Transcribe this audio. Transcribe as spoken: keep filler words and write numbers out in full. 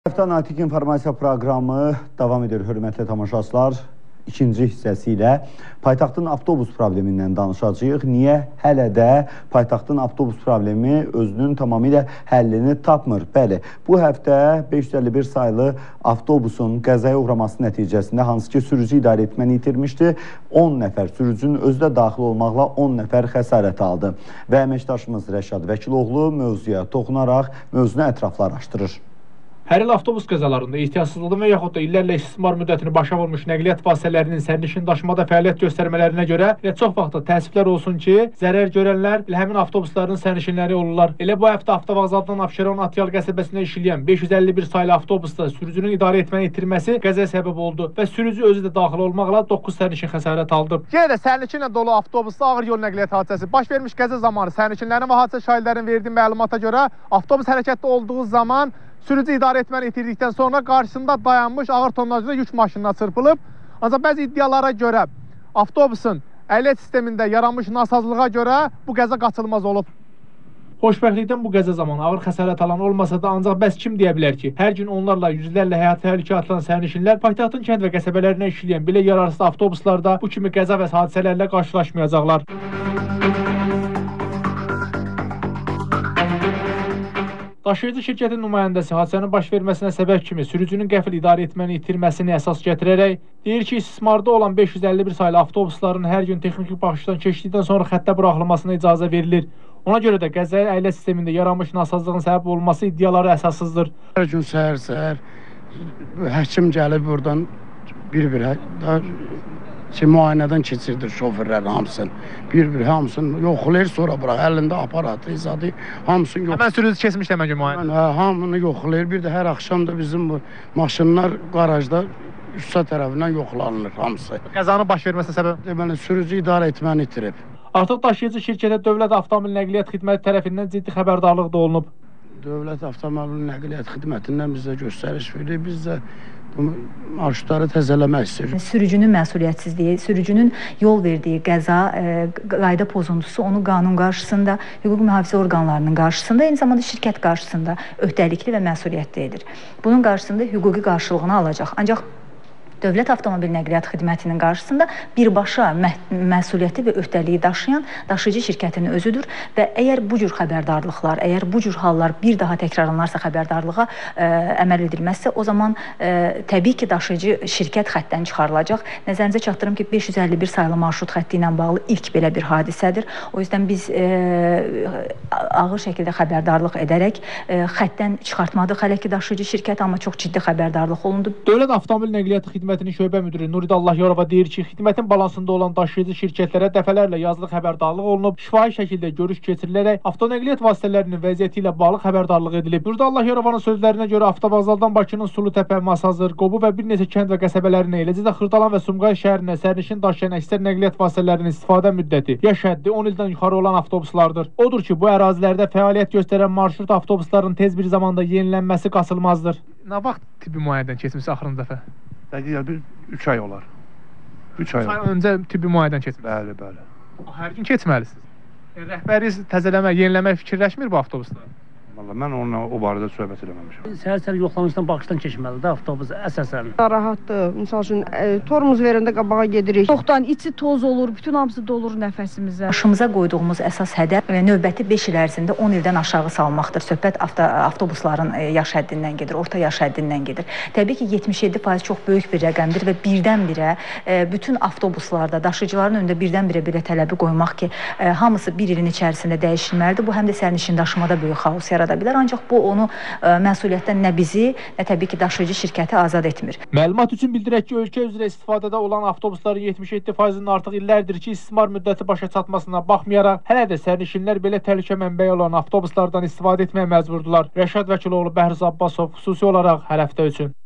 Həftə analitik informasiya proqramı davam edir, hörmətli tamaşaçılar. İkinci hissəsi ilə paytaxtın avtobus problemindən danışacağıq. Niyə hələ də paytaxtın avtobus problemi özünün tamamilə həllini tapmır? Bəli, bu həftə beş yüz əlli bir saylı avtobusun qəzaya uğraması nəticəsində, hansı ki sürücü idarə etməni itirmişdi, on nəfər sürücünün özü də daxil olmaqla on nəfər xəsarət aldı. Və əməkdaşımız Rəşad Vəkiloğlu mövzuya toxunaraq mövzunu ətraflaşdırır. Hər il avtobus qəzalarında ehtiyatsızlığın və yaxud da illərlə istismar müddətini başa vurmuş nəqliyyat vasitələrinin sərnişin daşımada fəaliyyət göstərmələrinə görə elə çox vaxtda təəssüflər olsun ki, zərər görənlər elə həmin avtobusların sərnişinləri olurlar. Elə bu həftə avtovağzaldan Abşeron Atyal qəsəbəsində işləyən beş yüz əlli bir saylı avtobusda sürücünün idarə etməni itirməsi qəzaya səbəb oldu və sürücü özü də daxil olmaqla doqquz sərnişin xəsarət aldı. Yenə də sərnişinlə dolu avtobusda ağır yol nəqliyyat hadisəsi baş vermiş. Qəza zamanı sərnişinlərin və hadisə şahidlərin verdiyi məlumata görə avtobus hərəkətdə olduğu zaman sürücü idarə etməni itirdikdən sonra qarşısında dayanmış ağır tonajlı yük maşınına çırpılıb. Ancaq bəzi iddialara görə avtobusun əhliyət sistemində yaranmış nasazlığa görə bu qəza qaçılmaz olub. Xoşbəxtlikdən bu qəza zamanı ağır xəsarət alan olmasa da, ancaq bəs kim deyə bilər ki, hər gün onlarla yüzlərlə həyat təhlükə atılan sərnişinlər paytaxtın kənd və qəsəbələrinə işləyən belə yararsız avtobuslarda bu kimi qəza və hadisələrlə qarşılaşmayacaqlar. Daşıyıcı şirkətin nümayəndəsi hadisənin baş verməsinə səbəb kimi sürücünün qəfil idarə etməni itirməsini əsas gətirərək deyir ki, istismarda olan beş yüz əlli bir saylı avtobusların hər gün texniki baxışdan keçdikdən sonra xəttə buraxılmasına icazə verilir. Ona görə də qəzaya əylə sistemində yaranmış nasazlığın səbəb olması iddiaları əsassızdır. Hər gün səhər-səhər həkim gəlib buradan bir-bir Şey, müayinədən keçirdir şoförlərin hamısını. Bir-bir hamısını yoxlayır, sonra bırak. Əlində aparatı, izadı, hamısını yoxlayır. Həmən sürücü keçmiş demək ki, müayinə? Hə, hamını yoxlayır. Bir də hər axşam da bizim bu maşınlar qarajda üstə tərəfindən yoxlanılır hamısı. Qəzanın baş verməsi səbəb? Deməli, sürücü idarə etməni itirib. Artıq daşıyıcı şirkətə Dövlət Avtomobil Nəqliyyat Xidməti tərəfindən ciddi xəbərdarlıq da olunub. Dövlət Avtomobil Nəqliyyat Xidmətindən bizə göstəriş verir. Biz də marşrutları təzələmək istəyir. Sürücünün məsuliyyətsizliyi, sürücünün yol verdiyi qəza, e, qayda pozuntusu onu qanun qarşısında, hüquq mühafizə orqanlarının qarşısında, eyni zamanda şirkət qarşısında öhdəlikli və məsuliyyətli edir. Bunun qarşısında hüquqi qarşılığını alacaq. Ancaq Dövlət Avtomobil Nəqliyyat Xidmətinin qarşısında birbaşa mə məsuliyyəti və öhdəliyi daşıyan daşıyıcı şirkətin özüdür və əgər bu cür xəbərdarlıqlar, əgər bu cür hallar bir daha təkrarlanarsa, xəbərdarlığa ə, əməl edilməzsə, o zaman ə, təbii ki, daşıyıcı şirkət xəttdən çıxarılacaq. Nəzərinizə çatdırım ki, beş yüz əlli bir saylı marşrut xətti ilə bağlı ilk belə bir hadisədir. O yüzdən biz ə, ağır şəkildə xəbərdarlıq edərək ə, xəttdən çıxartmadıq hələ ki daşıyıcı şirkət, amma çox ciddi xəbərdarlıq olundu. Dövlət Avtomobil Nəqliyyat Xidmətinin şöbə müdiri Nuridə Allahyorova deyir ki, xidmətin balansında olan daşıyıcı şirkətlərə dəfələrlə yazılı xəbərdarlıq olunub, şifahi şəkildə görüş keçirilərək avtonəqliyyat vasitələrinin vəziyyəti ilə bağlı xəbərdarlıq edilib. Nuridə Allahyorovanın sözlərinə görə avtovağzaldan Bakının Sulutəpə, Masazır, Qobu və bir neçə kənd və qəsəbələrinə, eləcə də Xırdalan və Sumqayıt şəhərinə sərnişin daşıyan əksər nəqliyyat vasitələrinin istifadə müddəti, yaş həddi on ildən yuxarı olan avtobuslardır. Odur ki, bu ərazilərdə fəaliyyət göstərən marşrut avtobusların tez bir zamanda yenilənməsi qaçılmazdır. Nə vaxt tibbi müayinədən keçmiş axırıncı dəfə? Dəqiq bir üç ay olar. üç ay. üç ay öncə tibbi müayinədən keçmiş. Bəli, bəli. Hər gün keçməlisiniz. E, rəhbəri təzələmək, yeniləmək fikirləşmir bu avtobuslar? Vallahi mən onunla o barədə söhbət eləməmişəm. Səhər-səhər yoxlanışdan baxışdan keçməlidir avtobus əsasən. Rahatdır. Məsəl üçün e, tormuz verəndə qabağa gedirik. Çoxdan içi toz olur, bütün hamısı dolur nəfəsimizə. Başımıza qoyduğumuz əsas hədəf növbəti beş il ərzində on ildən aşağı salmaqdır. Söhbət avto, avtobusların yaş həddindən gedir, orta yaş həddindən gedir. Təbii ki, yetmiş yeddi faiz çox böyük bir rəqəmdir və birdən-birə e, bütün avtobuslarda daşıyıcıların önündə birdən-birə belə tələbi qoymaq ki, e, hamısı bir ilin içərisində dəyişilməlidir. Bu həm də sərnişin daşımada böyük xaos yaradır. Bilər, ancaq bu onu ə, məsuliyyətdən nə bizi, nə təbii ki, daşıyıcı şirkəti azad etmir. Məlumat üçün bildirək ki, ölkə üzrə istifadədə olan avtobusların yetmiş yeddi faizinin artıq illərdir ki, istismar müddəti başa çatmasına baxmayaraq, hələ də sərnişinlər belə təhlükə mənbəyi olan avtobuslardan istifadə etməyə məcburdular. Rəşad Vəkiloğlu, Bəhruz Abbasov, xüsusi olaraq hər həftə üçün.